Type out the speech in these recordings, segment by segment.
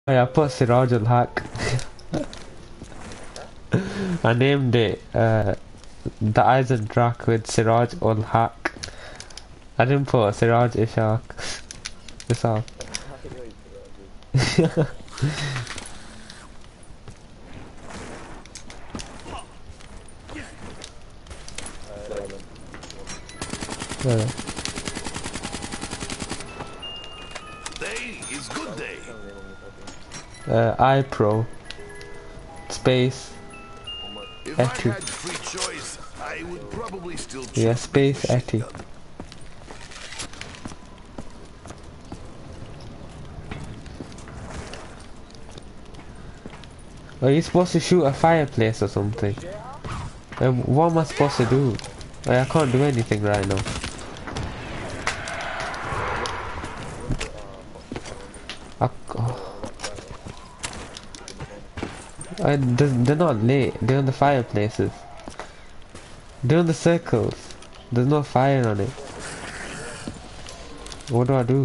Oh, yeah, I put Siraj ul Haq. I named it the Eisendrache with Siraj ul Haq. I didn't put Siraj Ishaq. Ishaq. uh, Today is good day. iPro space If I Eti. had free choice, I would probably still choose Yeah, space machine Eti. gun. Are you supposed to shoot a fireplace or something? What am I supposed to do? I can't do anything right now. Oh. They're not lit. They're on the fireplaces. They're on the circles. There's no fire on it. What do I do?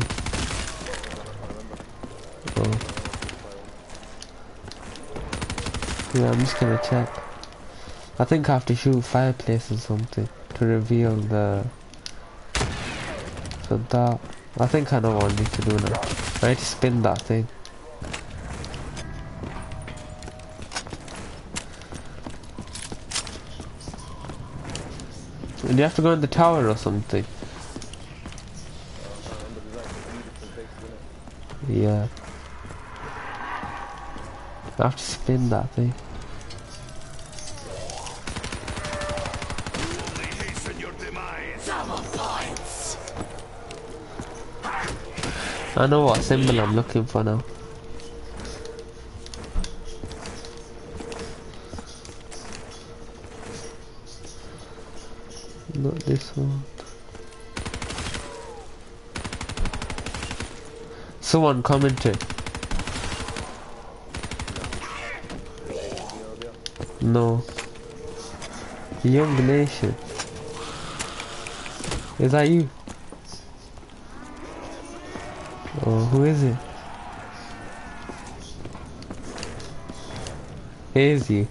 Oh. Yeah, I'm just gonna check. I think I have to shoot fireplace or something to reveal the... So that... I think I know what I need to do now. I need to spin that thing. Do you have to go in the tower or something? Yeah. I have to spin that thing. Only hasten your demise. I know what symbol I'm looking for now. Not this one. Someone commented. No. Young Nation. Is that you? Oh, who is it? It is you.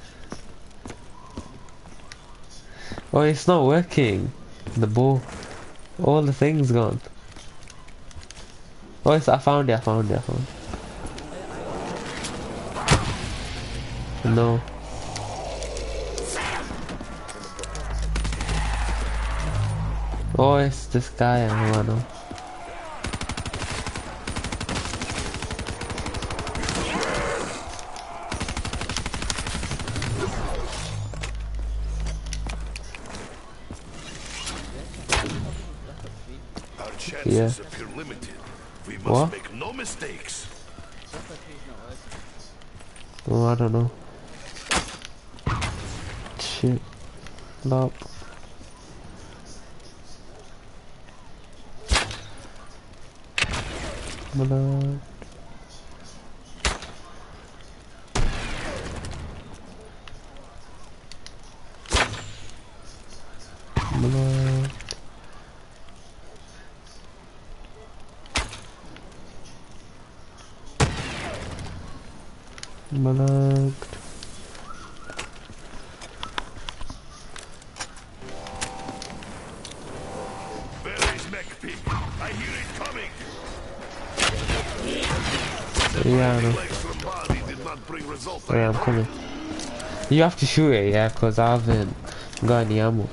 Oh, it's not working. The ball. All the things gone. Oh, I found it, I found it. No. Oh, it's this guy I know. Our chances appear limited. We must make no mistakes. Oh, I don't know. Shit. Nope. Blood. Blood. Blood. Barry's mech peak. I hear it coming. Yeah, I know. Yeah, I'm coming. You have to shoot it, yeah, cause I haven't got any ammo.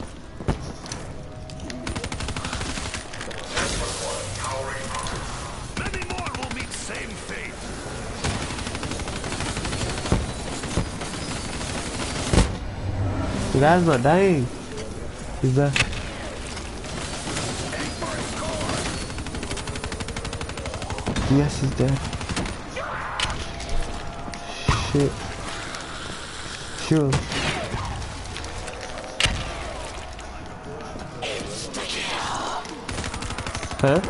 Many more will meet same fate. The guy's not dying. He's there. Yes, he's dead. Shit. Shoot him. Huh?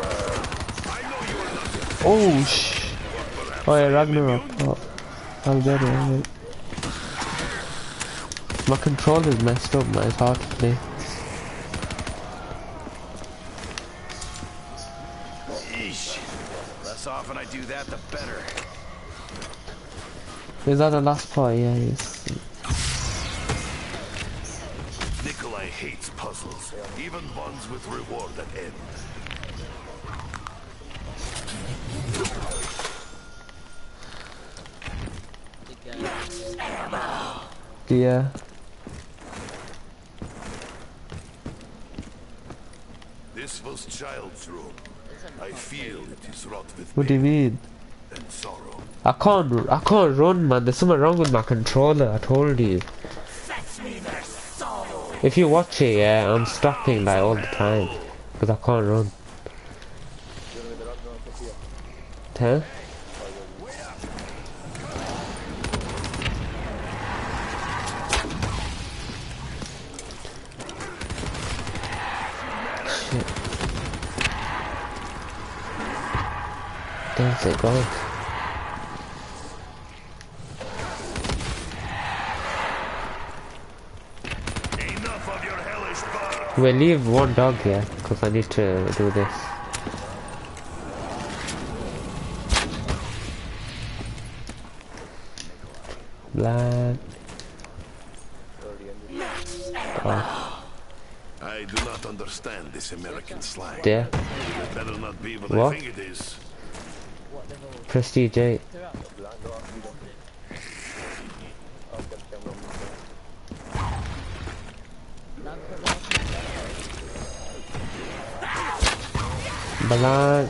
Oh, shh. Oh, yeah, Ragnarok. Oh, I'll get it. My controller's messed up, man. It's hard to play. Less often I do that, the better. Is that the last part? Yeah, yes. Nikolai hates puzzles, even ones with reward at end. Yeah. This was child's room. I feel it is wrought with What do you pain mean? and sorrow. I can't run, man. There's something wrong with my controller. I told you. If you watch it, yeah, I'm stopping like all the time because I can't run. Huh? Shit. There's it going. We'll leave one dog here, because I need to do this. Black. Oh. I do not understand this American slang. There. It better not be what What? I think it is. Prestige 8. Black.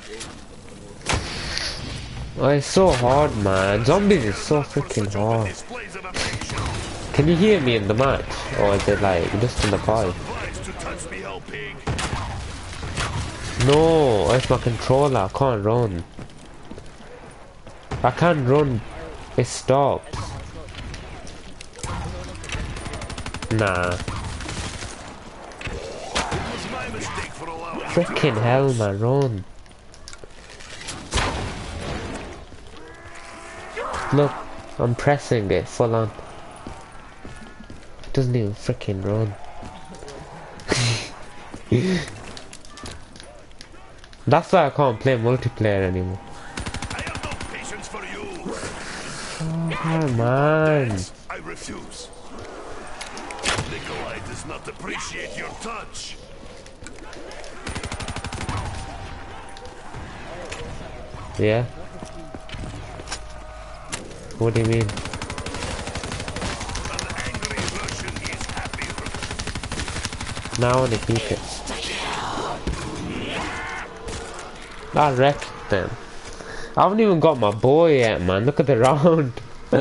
Oh, it's so hard, man. Zombies is so freaking hard. Displays of affection. Can you hear me in the match? Or is it like just in the car? Obliged to touch me, oh pig. No, it's my controller. I can't run. I can't run. It stops. Nah. It was my mistake for allowing you Freaking hell, man. Run. Look, I'm pressing it full on. It doesn't even freaking run. That's why I can't play multiplayer anymore. I have no patience for you. Oh man. I refuse. Nikolai does not appreciate your touch. Yeah? What do you mean? An angry Russian is happy. Now I wanna keep it. I wrecked them. I haven't even got my boy yet, man. Look at the round.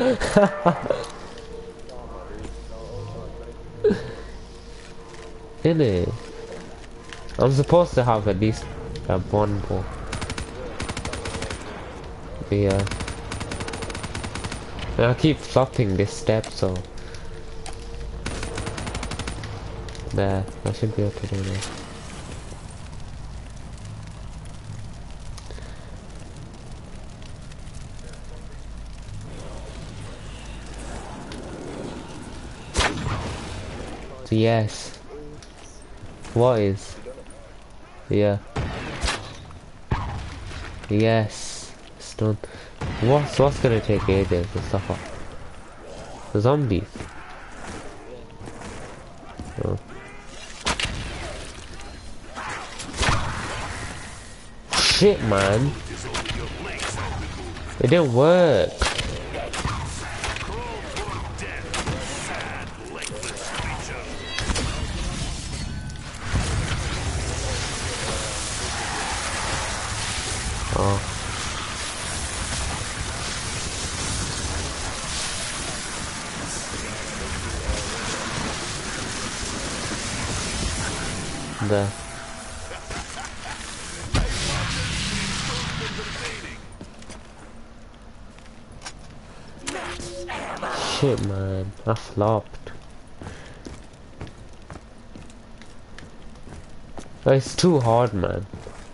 Innit? I'm supposed to have at least one ball. Yeah. And I keep flopping this step, so there, I should be able to do that. So yes. What is? Yeah. Yes. It's done. What's gonna take ages and stuff like the zombies? Oh. Shit, man. It didn't work. Oh. There. Shit, man, I flopped. Oh, it's too hard, man.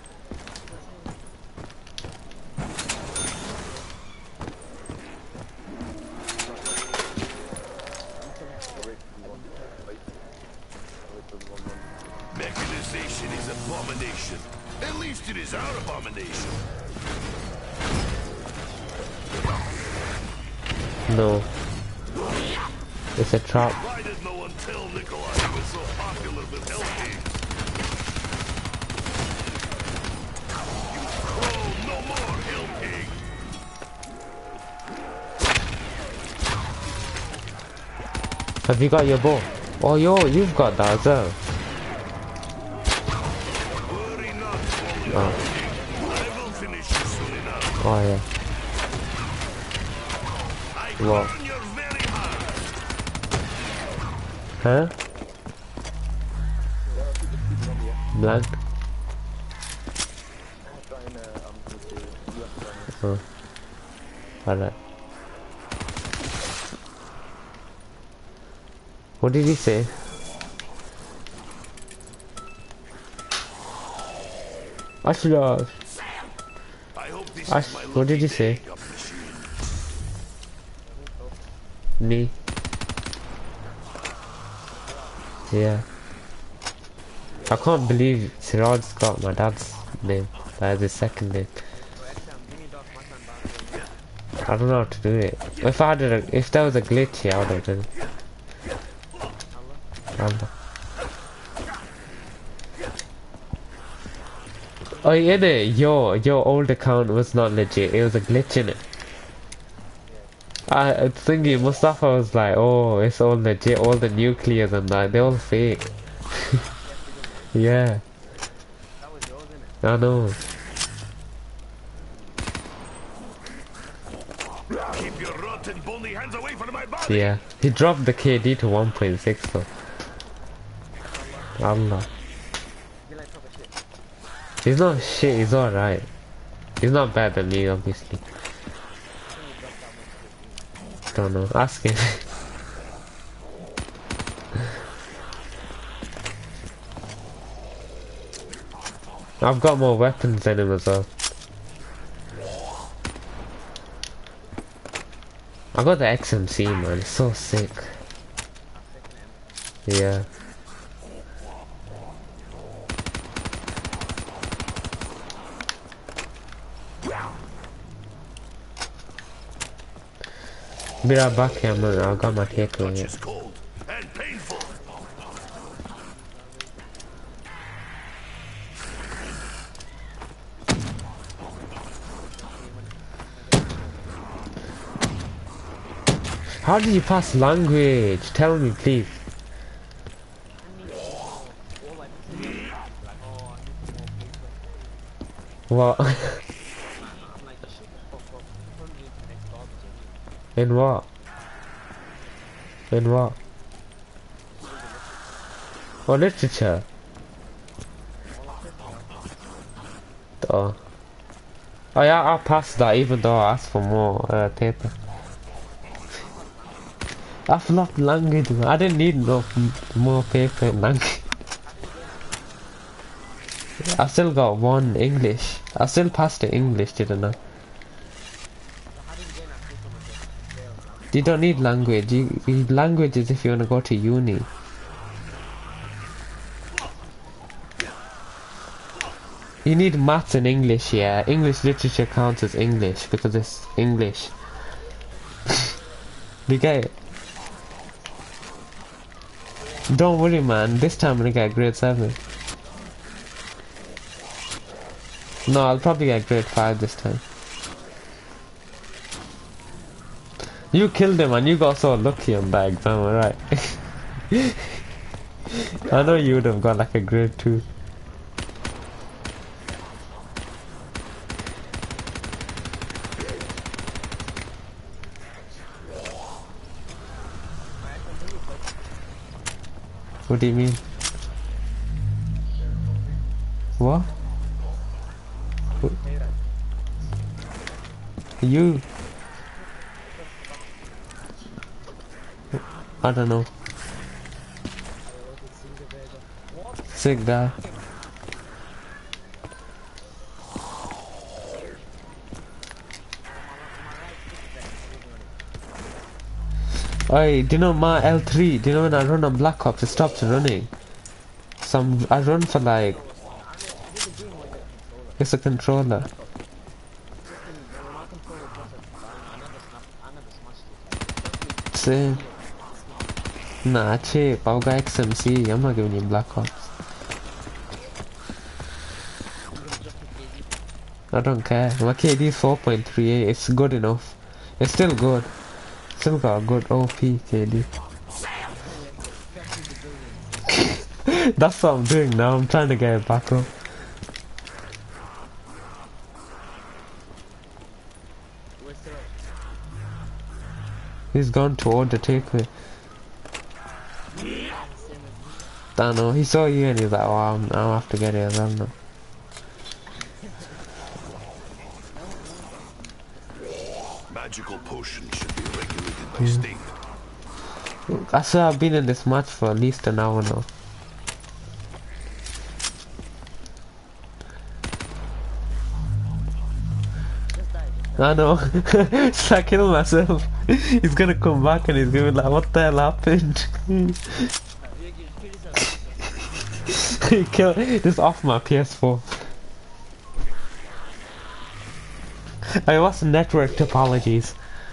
Mechanization is abomination. At least it is our abomination. No. It's a trap. Why did no one tell Nikolai he was so popular with Helgi? Oh, no more Helgi! Have you got your bow? Oh, you've got that as well. Worry not, Holy Oh, I will finish you soon enough. oh yeah. I Wow. burn your very heart. Huh? Blank? Oh. Alright. What did he say? Ashraf! I hope this Ash, is my what did lucky you say? day of the shield. Me? Yeah. I can't believe Siraj's got my dad's name as his second name. I don't know how to do it. If there was a glitch here, I would have done it. Oh yeah, your old account was not legit. It was a glitch in it. I thinking Mustafa was like, oh, it's all legit. All the nuclears and that, they're all fake. Yeah, I know. Keep your rotten bony hands away from my body. Yeah, he dropped the KD to 1.6 though. Allah. He's not shit. He's alright. He's not better than me, obviously. Don't know. Ask him. I've got more weapons than him as well. I got the XMC, man. It's so sick. Yeah. Be right back here, man. I got my takeaway. Touch is cold and painful. How did you pass language? Tell me, please. What? In what? In what? Oh, literature. Oh. Oh yeah, I passed that even though I asked for more paper. I flopped language, man. I didn't need no more paper in language. I still got one English. I still passed the English, didn't I? You don't need language. Language is if you want to go to uni. You need maths and English, yeah. English literature counts as English because it's English. You get it? Don't worry, man. This time I'm gonna get grade 7. No, I'll probably get grade 5 this time. You killed him and you got so lucky on that exam, alright? I know you would have got like a grade 2. What do you mean? What? You? I don't know. Sick guy. Oi, do you know my L3? Do you know when I run on Black Ops it stops running? I run for like... It's a controller. Same. Nah, cheap. I'll go XMC. I'm not giving you Black Ops. I don't care. My KD is 4.38. It's good enough. It's still good. Still got a good OP KD. That's what I'm doing now. I'm trying to get it back up. He's gone toward the takeaway. I know. He saw you and he's like, oh, I'll have to get it as well now. Magical potions should be regulated by state. I swear I've been in this match for at least an hour now. I know. Should I kill myself? He's gonna come back and he's gonna be like, what the hell happened? Kill just off my PS4. I what's network topologies?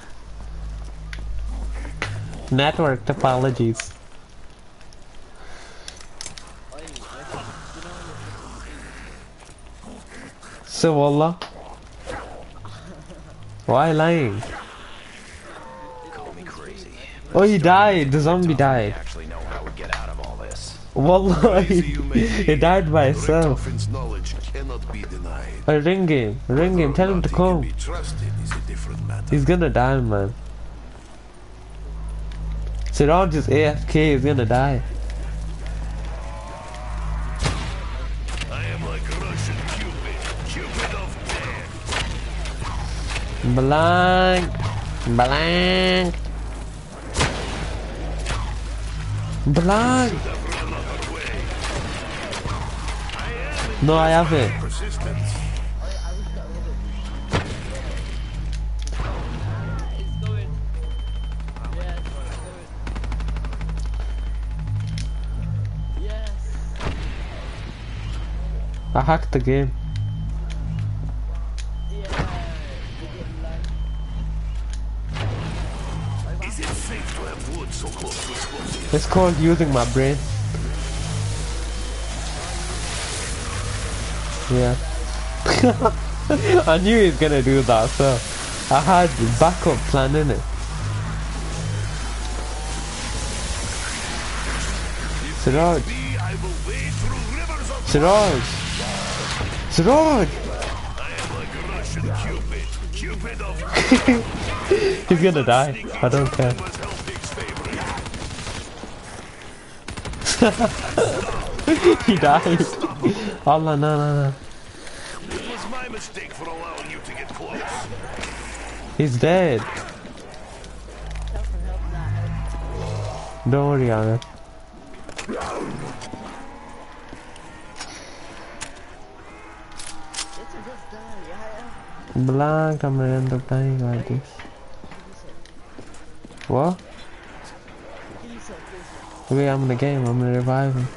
Network topologies. So wallah. Why lying? Call me crazy. Oh, he died. The zombie died. Actually know how we get out of all this. Wallah, he died by himself. Richtofin's knowledge cannot be denied. Ring him. Ring him. Tell him to Whether or not come. he can be trusted is a different matter. He's gonna die, man. Siraj is AFK. He's gonna die. I am like Russian Cupid, Cupid of death. Blank. Blank. Blank. No, I haven't. Persistence. I hacked the game. Is it safe to have wood so close to explosives? It's called using my brain. Yeah. I knew he was gonna do that, so I had backup plan in it. Siraj. I will wade through rivers of Siraj. Siraj. I am like Russian Cupid, Cupid of He's gonna die. I don't care. was Helpig's favorite. He died. Allah, no, no, no. It was my mistake for allowing you to get close. He's dead. Don't worry, Anna. Blank, I'm gonna end up dying like this. What? Wait, I'm in the game, I'm gonna revive him.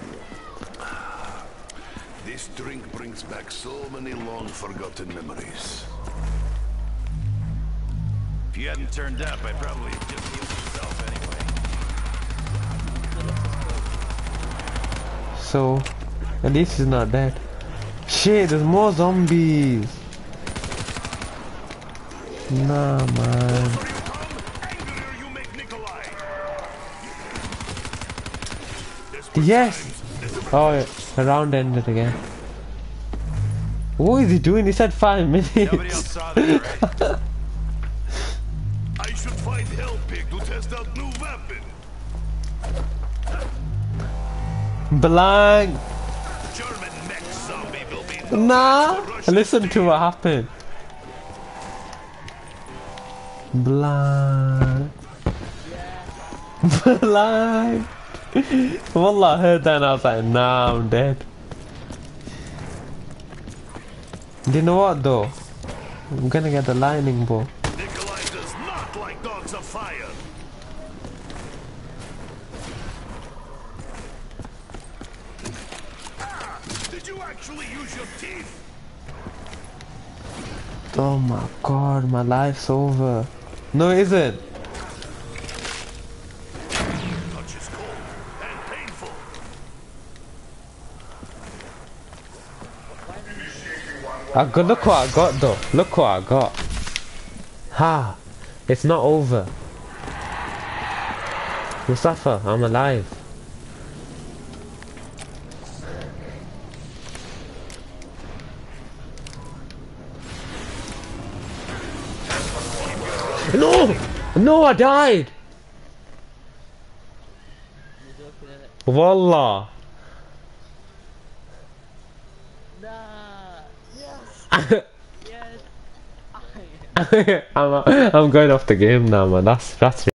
This drink brings back so many long forgotten memories. If you hadn't turned up, I'd probably have just healed yourself anyway. So, at least he's not dead. Shit, there's more zombies. Nah, man. Yes! Oh, yeah. The round ended again. What is he doing? He said 5 minutes. Nobody else saw that, right? I should find Helpig to test out new weapon. Blank. German mech zombie will be Nah. Listen to what happened. Blank. Blank. Wallah, I heard that and I was like, nah, I'm dead. Do you know what though? I'm gonna get the lightning bolt. Nikolai does not like dogs of fire. Did you actually use your teeth? Oh my god, my life's over. No, it isn't. Look what I got though. Look what I got. Ha! It's not over. Mustafa, I'm alive. No! No, I died! Wallah! Nah. Yes. Yes. I'm going off the game now, man. That's